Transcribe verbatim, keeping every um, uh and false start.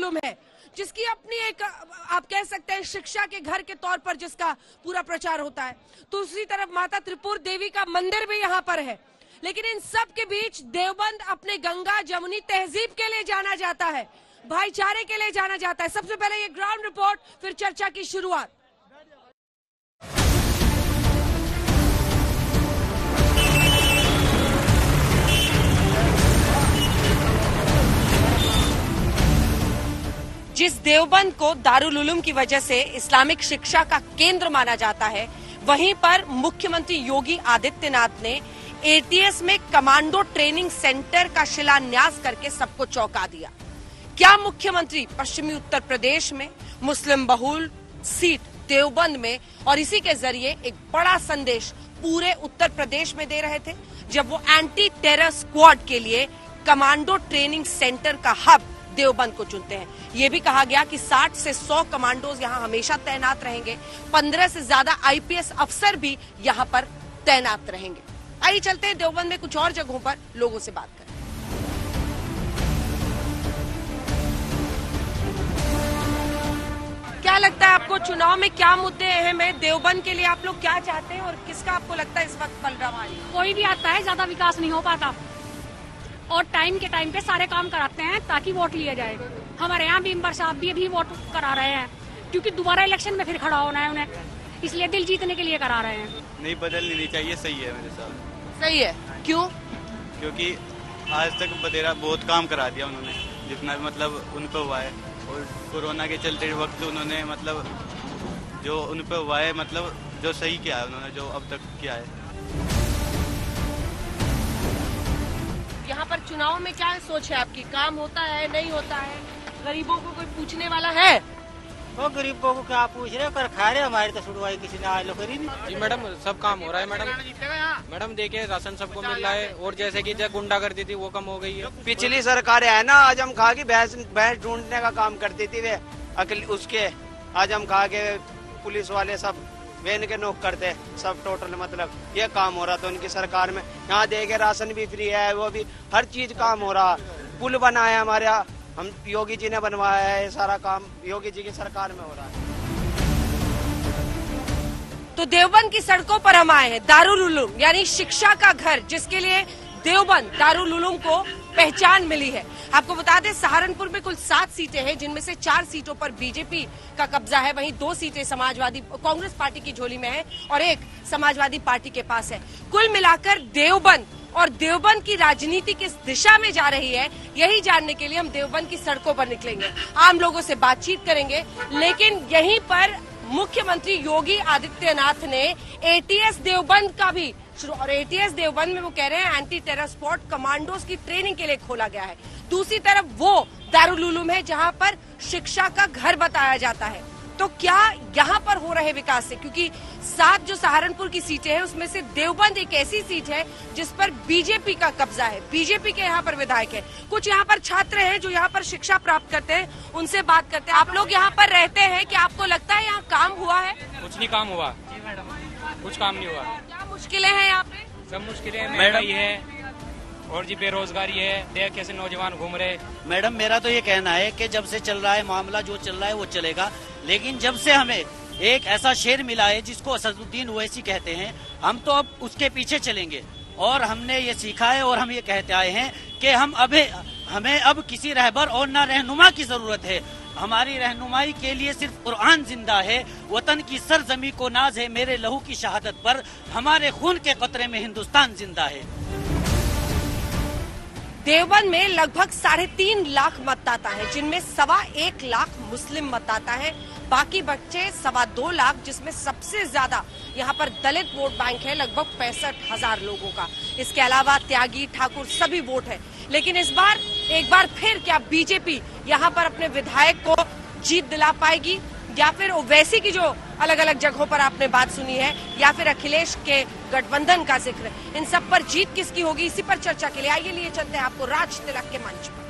दारूलुलुम है, जिसकी अपनी एक आप कह सकते हैं शिक्षा के घर के तौर पर जिसका पूरा प्रचार होता है। दूसरी तरफ माता त्रिपुर देवी का मंदिर भी यहाँ पर है। लेकिन इन सब के बीच देवबंद अपने गंगा जमुनी तहजीब के लिए जाना जाता है, भाईचारे के लिए जाना जाता है। सबसे पहले ये ग्राउंड रिपोर्ट, फिर चर्चा की शुरुआत। जिस देवबंद को दारूलुलुम की वजह से इस्लामिक शिक्षा का केंद्र माना जाता है, वहीं पर मुख्यमंत्री योगी आदित्यनाथ ने एटीएस में कमांडो ट्रेनिंग सेंटर का शिलान्यास करके सबको चौंका दिया। क्या मुख्यमंत्री पश्चिमी उत्तर प्रदेश में मुस्लिम बहुल सीट देवबंद में और इसी के जरिए एक बड़ा संदेश पूरे उत्तर प्रदेश में दे रहे थे, जब वो एंटी टेरर स्क्वाड के लिए कमांडो ट्रेनिंग सेंटर का हब देवबंद को चुनते हैं। ये भी कहा गया कि साठ से सौ कमांडोज यहाँ हमेशा तैनात रहेंगे, पंद्रह से ज्यादा आईपीएस अफसर भी यहाँ पर तैनात रहेंगे। आइए चलते हैं देवबंद में कुछ और जगहों पर लोगों से बात करें। क्या लगता है आपको, चुनाव में क्या मुद्दे अहम है? देवबंद के लिए आप लोग क्या चाहते हैं और किसका आपको लगता है इस वक्त पल रहा है? कोई भी आता है, ज्यादा विकास नहीं हो पाता और टाइम के टाइम पे सारे काम कराते हैं ताकि वोट लिया जाए। हमारे यहाँ भीमबर साहब भी अभी वोट करा रहे हैं क्योंकि दोबारा इलेक्शन में फिर खड़ा होना है उन्हें, इसलिए दिल जीतने के लिए करा रहे हैं। नहीं, बदलनी नहीं चाहिए, सही है मेरे साथ। सही है, क्यों? क्योंकि आज तक बतेरा बहुत काम करा दिया उन्होंने, जितना भी मतलब उन पे हुआ है, और कोरोना के चलते वक्त उन्होंने मतलब जो उन पे हुआ है, मतलब जो सही किया है उन्होंने, जो अब तक किया है। यहाँ पर चुनाव में क्या सोच है आपकी? काम होता है, नहीं होता है? गरीबों को कोई पूछने वाला है? वो गरीबों को क्या पूछ रहे, कर खा रहे, हमारी तो सुनवाई किसी ने आज लोग करी नहीं। जी मैडम, सब काम हो रहा है मैडम। मैडम देखिए, राशन सबको मिल रहा है और जैसे कि जब गुंडा करती थी वो कम हो गई है। पिछली सरकार है ना, आज हम खा के भैंस भैंस ढूंढने का काम करती थी वे अकल उसके, आज हम खा के पुलिस वाले सब वेन के नौक करते सब टोटल, मतलब ये काम हो रहा था उनकी सरकार में। यहाँ देखे राशन भी फ्री है, वो भी हर चीज काम हो रहा। पुल बना है हमारे यहाँ, हम योगी जी ने बनवाया है, ये सारा काम योगी जी की सरकार में हो रहा है। तो देवबंद की सड़कों पर हम आए हैं। दारूलुलुम यानी शिक्षा का घर, जिसके लिए देवबंद दारूलुलुम को पहचान मिली है। आपको बता दें, सहारनपुर में कुल सात सीटें हैं, जिनमें से चार सीटों पर बीजेपी का कब्जा है, वहीं दो सीटें समाजवादी कांग्रेस पार्टी की झोली में है और एक समाजवादी पार्टी के पास है। कुल मिलाकर देवबंद और देवबंद की राजनीति किस दिशा में जा रही है, यही जानने के लिए हम देवबंद की सड़कों पर निकलेंगे, आम लोगों से बातचीत करेंगे। लेकिन यहीं पर मुख्यमंत्री योगी आदित्यनाथ ने एटीएस देवबंद का भी शुरू, और एटीएस देवबंद में वो कह रहे हैं एंटी टेरर स्क्वाड कमांडोज की ट्रेनिंग के लिए खोला गया है। दूसरी तरफ वो दारूलुलुम है जहां पर शिक्षा का घर बताया जाता है। तो क्या यहाँ पर हो रहे विकास से, क्योंकि सात जो सहारनपुर की सीटें हैं उसमें से देवबंद एक ऐसी सीट है जिस पर बीजेपी का कब्जा है, बीजेपी के यहाँ पर विधायक है। कुछ यहाँ पर छात्र हैं जो यहाँ पर शिक्षा प्राप्त करते हैं, उनसे बात करते हैं। आप लोग यहाँ पर रहते हैं, क्या आपको लगता है यहाँ काम हुआ है? कुछ नहीं काम हुआ, कुछ काम नहीं हुआ। क्या मुश्किलें हैं यहाँ पे? सब मुश्किलें, महंगाई है और जी बेरोजगारी है, देख कैसे नौजवान घूम रहे। मैडम, मेरा तो ये कहना है कि जब से चल रहा है मामला, जो चल रहा है वो चलेगा, लेकिन जब से हमें एक ऐसा शेर मिला है जिसको असदुद्दीन ओवैसी कहते हैं, हम तो अब उसके पीछे चलेंगे। और हमने ये सीखा है और हम ये कहते आए हैं कि हम अभी हमें अब किसी रहबर और न रहनुमा की जरूरत है। हमारी रहनुमाई के लिए सिर्फ कुरान जिंदा है। वतन की सरजमी को नाज है मेरे लहू की शहादत पर, हमारे खून के कतरे में हिंदुस्तान जिंदा है। देवबंद में लगभग साढ़े तीन लाख मतदाता है, जिनमें सवा एक लाख मुस्लिम मतदाता है, बाकी बच्चे सवा दो लाख, जिसमें सबसे ज्यादा यहाँ पर दलित वोट बैंक है, लगभग पैंसठ हजार लोगों का। इसके अलावा त्यागी, ठाकुर सभी वोट है। लेकिन इस बार एक बार फिर क्या बीजेपी यहाँ पर अपने विधायक को जीत दिला पाएगी, या फिर ओवैसी की जो अलग अलग जगहों पर आपने बात सुनी है, या फिर अखिलेश के गठबंधन का जिक्र, इन सब पर जीत किसकी होगी, इसी पर चर्चा के लिए आइए लिए चलते हैं आपको राज तिलक के मंच पर।